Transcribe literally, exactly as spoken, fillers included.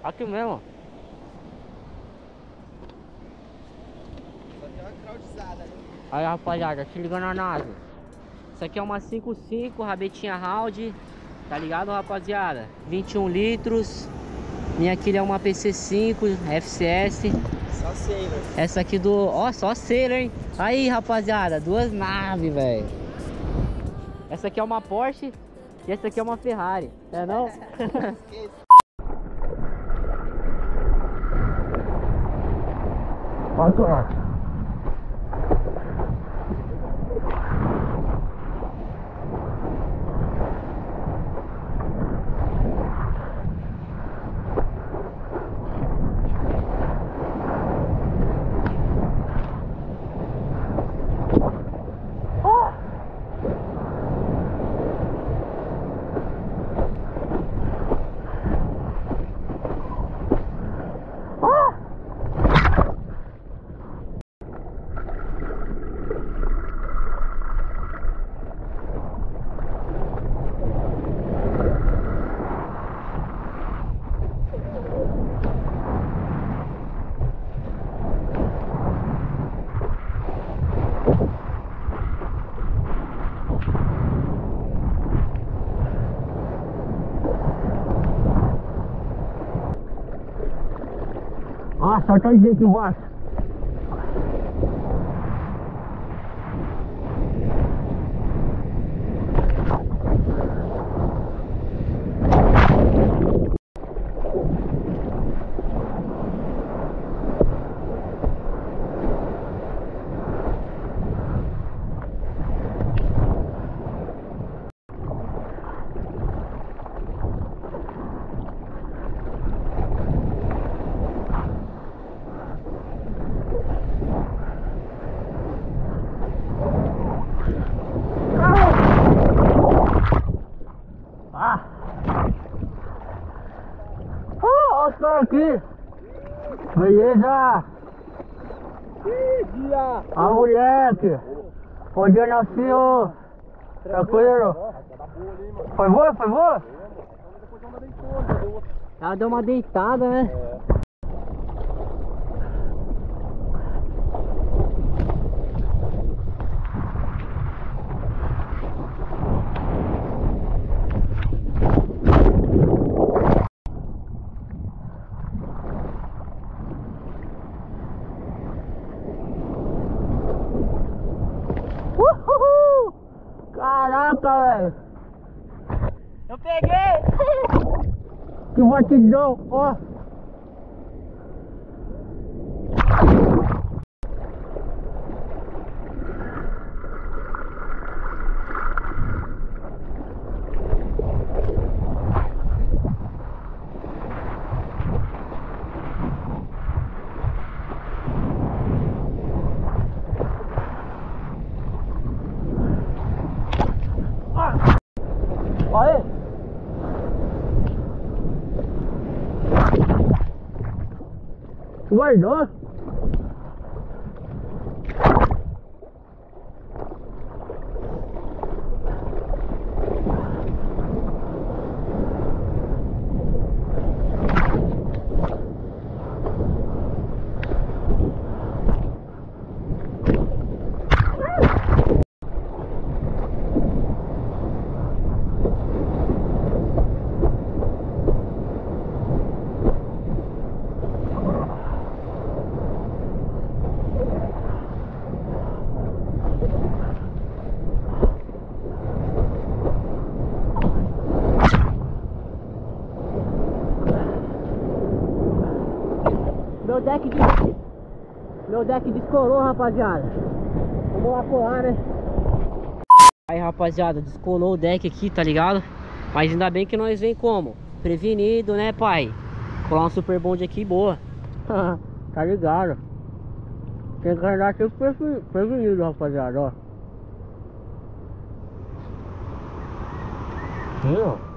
Aqui mesmo. Só tem uma crowdizada, né? Aí, rapaziada, se liga na nave. Isso aqui é uma cinco cinco, rabetinha round. Tá ligado, rapaziada? vinte e um litros. Minha aqui é uma P C cinco F C S. Só sei, velho. Essa aqui do... Ó, só Sailor, hein? Aí, rapaziada, duas naves, velho. Essa aqui é uma Porsche e essa aqui é uma Ferrari. É não? Olha. Ah, solta aí aqui embaixo. Olha aqui, beleza? Dia! A moleque, bom dia, não, senhor. Tranquilo? Foi boa, foi boa? Ela deu uma deitada, né? É. Uhul! Caraca, velho! Eu peguei! Que batidão, ó! Olha aí! Guardou? Meu deck de... Meu deck descolou, rapaziada. Vamos lá colar, né? Aí, rapaziada, descolou o deck aqui, tá ligado? Mas ainda bem que nós vem como? Prevenido, né, pai? Colar um super bonde aqui, boa. Tá ligado? Tem que andar sempre prevenido, rapaziada, ó. Sim, ó.